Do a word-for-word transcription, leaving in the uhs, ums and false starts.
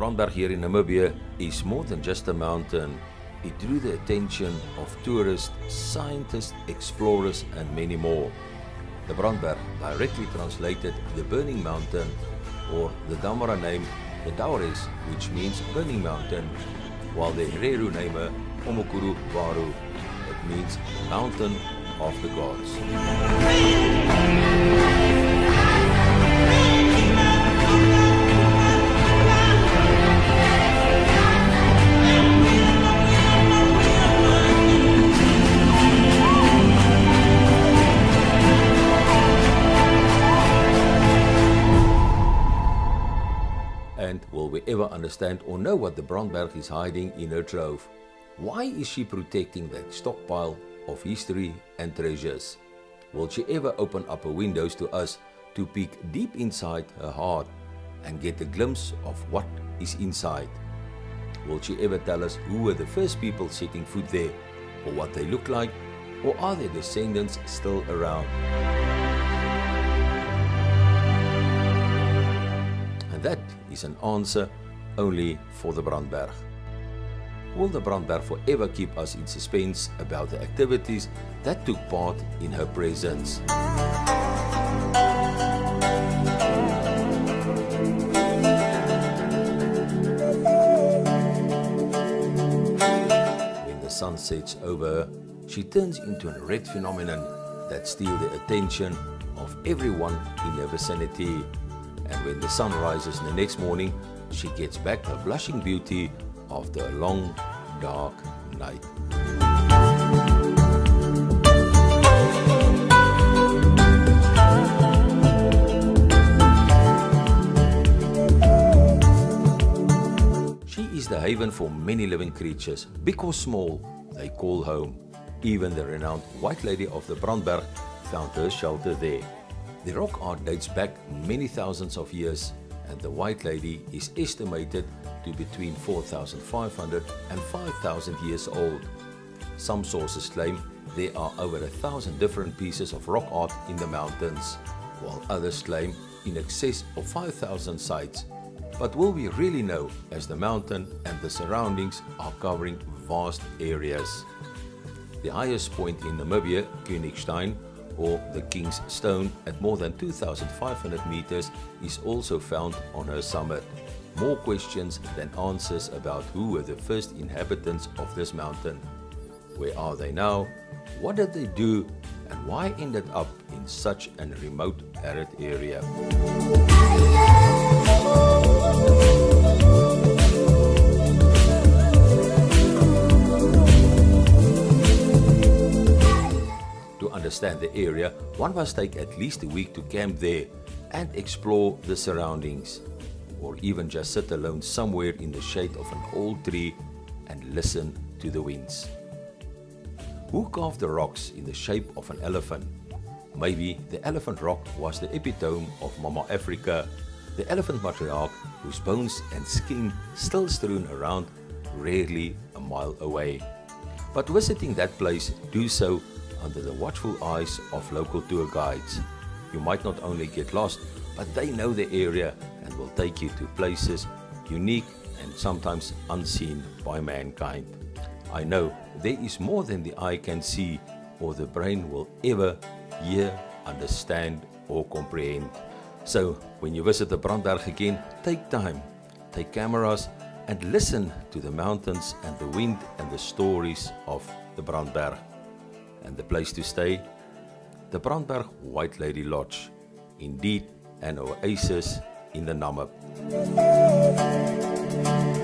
Brandberg here in Namibia is more than just a mountain. It drew the attention of tourists, scientists, explorers and many more. The Brandberg directly translated the burning mountain, or the Damara name, the Daures, which means burning mountain, while the Hereru name, Omaruru, it means mountain of the gods. And will we ever understand or know what the Brandberg is hiding in her trove? Why is she protecting that stockpile of history and treasures? Will she ever open up her windows to us to peek deep inside her heart and get a glimpse of what is inside? Will she ever tell us who were the first people setting foot there, or what they look like, or are their descendants still around? And that is an answer only for the Brandberg. Will the Brandberg forever keep us in suspense about the activities that took part in her presence? When the sun sets over her, she turns into a red phenomenon that steals the attention of everyone in her vicinity. And when the sun rises the next morning, she gets back her blushing beauty after a long, dark night. She is the haven for many living creatures, big or small, they call home. Even the renowned White Lady of the Brandberg found her shelter there. The rock art dates back many thousands of years, and the White Lady is estimated to between four thousand five hundred and five thousand years old. Some sources claim there are over a thousand different pieces of rock art in the mountains, while others claim in excess of five thousand sites. But will we really know, as the mountain and the surroundings are covering vast areas? The highest point in Namibia, Königstein, or the King's Stone, at more than two thousand five hundred meters, is also found on her summit. More questions than answers about who were the first inhabitants of this mountain. Where are they now? What did they do? And why ended up in such a remote, arid area? To understand the area, one must take at least a week to camp there and explore the surroundings, or even just sit alone somewhere in the shade of an old tree and listen to the winds. Who carved the rocks in the shape of an elephant? Maybe the elephant rock was the epitome of Mama Africa, the elephant matriarch whose bones and skin still strewn around, rarely a mile away. But visiting that place, do so under the watchful eyes of local tour guides. You might not only get lost, but they know the area and will take you to places unique and sometimes unseen by mankind. I know there is more than the eye can see or the brain will ever hear, understand or comprehend. So when you visit the Brandberg again, take time, take cameras and listen to the mountains and the wind and the stories of the Brandberg. And the place to stay? The Brandberg White Lady Lodge. Indeed, an oasis in the Namib.